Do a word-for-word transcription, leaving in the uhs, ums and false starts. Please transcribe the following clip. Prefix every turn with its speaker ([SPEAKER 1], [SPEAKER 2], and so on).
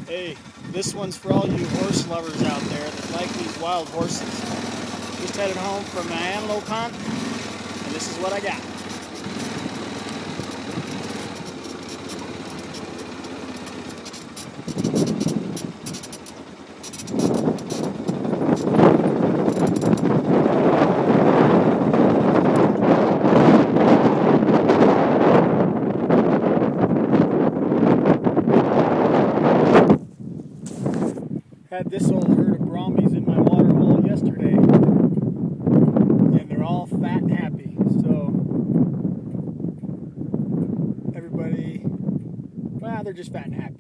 [SPEAKER 1] Hey, this one's for all you horse lovers out there that like these wild horses. Just headed home from an antelope hunt, and this is what I got. Had this old herd of Brahmies in my water hole yesterday, and they're all fat and happy. So everybody, well, they're just fat and happy.